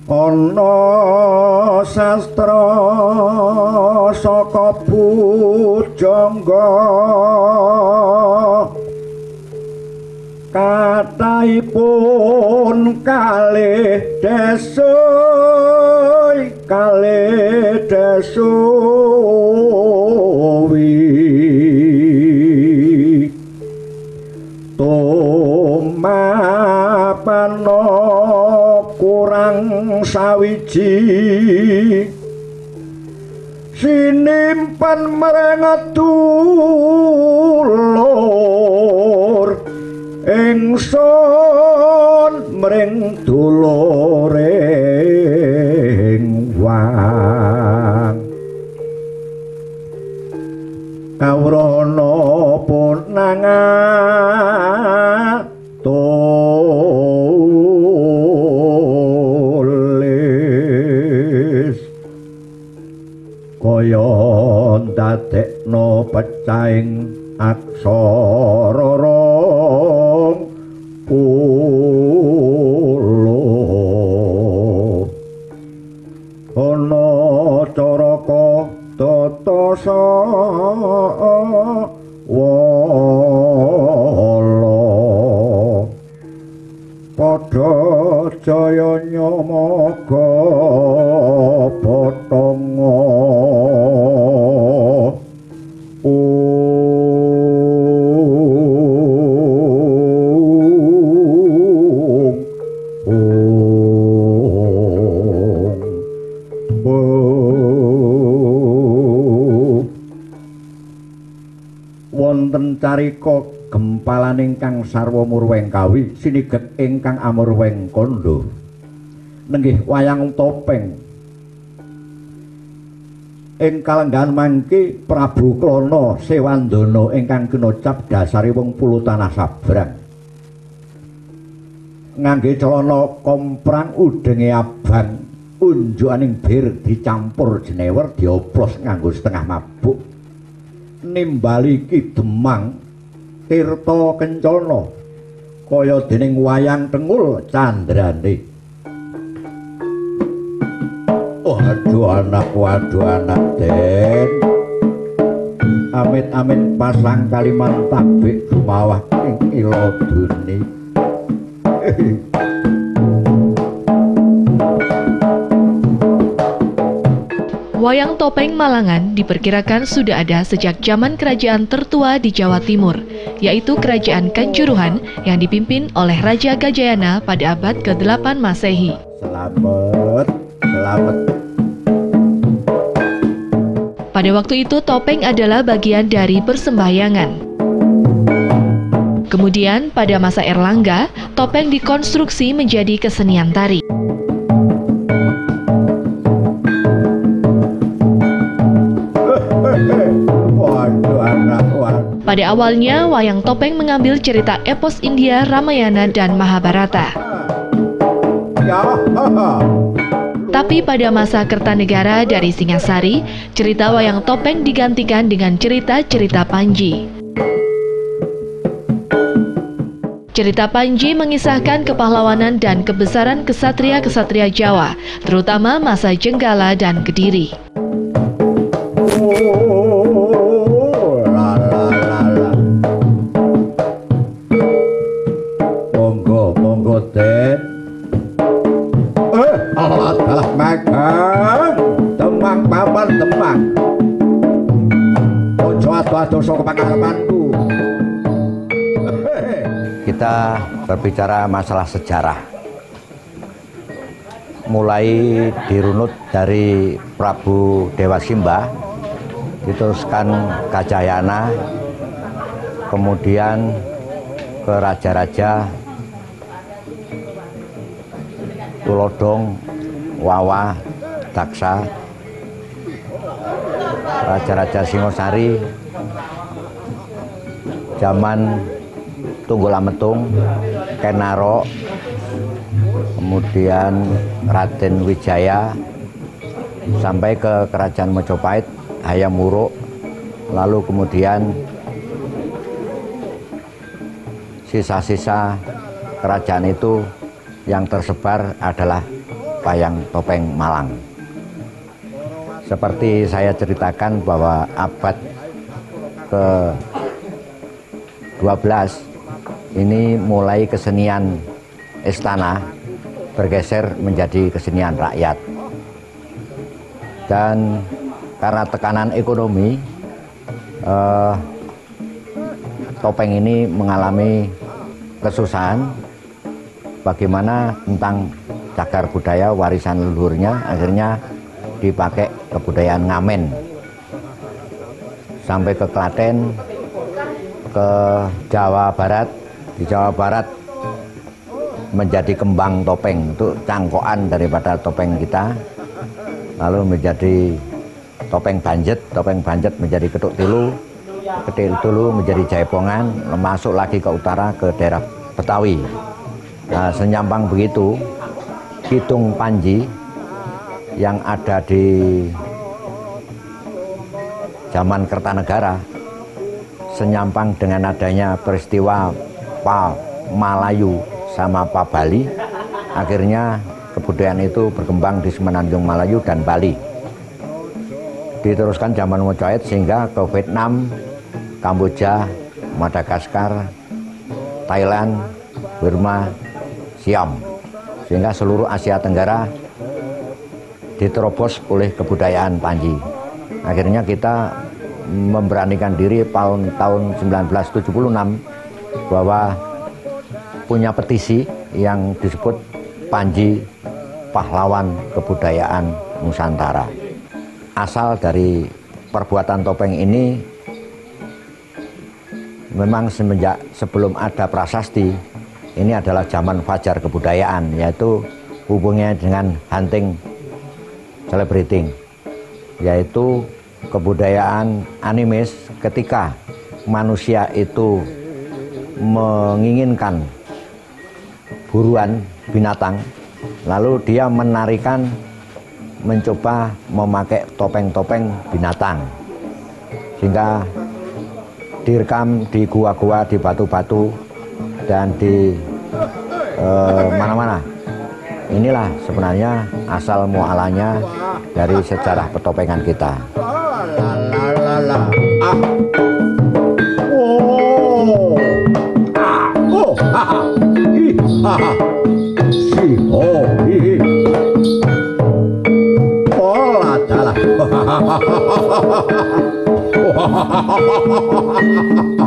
ana sastra saka pujangga kathahipun kalih desuwi tumapana kurang sawiji sinimpen marang dulur ingsun mring duluring wang kawrana punangan tulis kaya ndadekno pecahing aksara rong puluh ana caraka tata wala padha jaya nyamaga potongga wonten carika gempalan ingkang sarwa murweng kawi siniget ingkang amurweng kandha nenggih wayang topeng ing kalenggahan mangke Prabu Klana Sewandana ingkang kinocap dasari wong pulo tanah sabrang ngangge celana komprang udenge abang unjukaning bir dicampur jenewer dioplos nganggo setengah mabuk nimbali Ki Demang Tirta Kencana kaya dening wayang Tengul candrane waduh anak Den amit-amit pasang kaliman tabik sumawah ing ila duni Wayang topeng Malangan diperkirakan sudah ada sejak zaman kerajaan tertua di Jawa Timur, yaitu Kerajaan Kanjuruhan yang dipimpin oleh Raja Gajayana pada abad ke-8 Masehi. Selamat. Pada waktu itu topeng adalah bagian dari persembahyangan. Kemudian pada masa Erlangga, topeng dikonstruksi menjadi kesenian tari. Pada awalnya, wayang topeng mengambil cerita epos India, Ramayana, dan Mahabharata. Tapi pada masa Kertanegara dari Singasari, cerita wayang topeng digantikan dengan cerita-cerita Panji. Cerita Panji mengisahkan kepahlawanan dan kebesaran kesatria-kesatria Jawa, terutama masa Jenggala dan Kediri. Monggo Den. Alah magang temang papan temang. Ojo atu-atu saka pangkarepanku. Kita berbicara masalah sejarah. Mulai dirunut dari Prabu Dewa Simba, diteruskan Gajayana, kemudian ke raja-raja Tulodong, Wawa, Daksa, raja-raja Singosari, zaman Tunggulametung, Kenaro, kemudian Raden Wijaya, sampai ke Kerajaan Majapahit, Hayam Wuruk, lalu kemudian sisa-sisa kerajaan itu yang tersebar adalah wayang topeng Malang. Seperti saya ceritakan bahwa abad ke-12 ini mulai kesenian istana bergeser menjadi kesenian rakyat. Dan karena tekanan ekonomi, topeng ini mengalami kesusahan. Bagaimana tentang cagar budaya warisan leluhurnya, akhirnya dipakai kebudayaan ngamen. Sampai ke Klaten, ke Jawa Barat. Di Jawa Barat menjadi kembang topeng, itu cangkokan daripada topeng kita. Lalu menjadi topeng banjet menjadi ketuk tilu menjadi jaipongan, masuk lagi ke utara ke daerah Betawi. Nah, senyampang begitu, Kidung Panji yang ada di zaman Kertanegara, senyampang dengan adanya peristiwa Pak Malayu sama Pak Bali, akhirnya kebudayaan itu berkembang di Semenanjung Malayu dan Bali. Diteruskan zaman Mojopahit sehingga ke Vietnam, Kamboja, Madagaskar, Thailand, Burma, Siam, sehingga seluruh Asia Tenggara diterobos oleh kebudayaan Panji. Akhirnya kita memberanikan diri tahun 1976 bahwa punya petisi yang disebut Panji Pahlawan Kebudayaan Nusantara. Asal dari perbuatan topeng ini memang semenjak sebelum ada prasasti, ini adalah zaman fajar kebudayaan, yaitu hubungannya dengan hunting celebrating, yaitu kebudayaan animis ketika manusia itu menginginkan buruan binatang, lalu dia mencoba memakai topeng-topeng binatang, sehingga direkam di gua-gua, di batu-batu, dan di mana-mana. Inilah sebenarnya asal mualanya dari sejarah petopengan kita. Oh,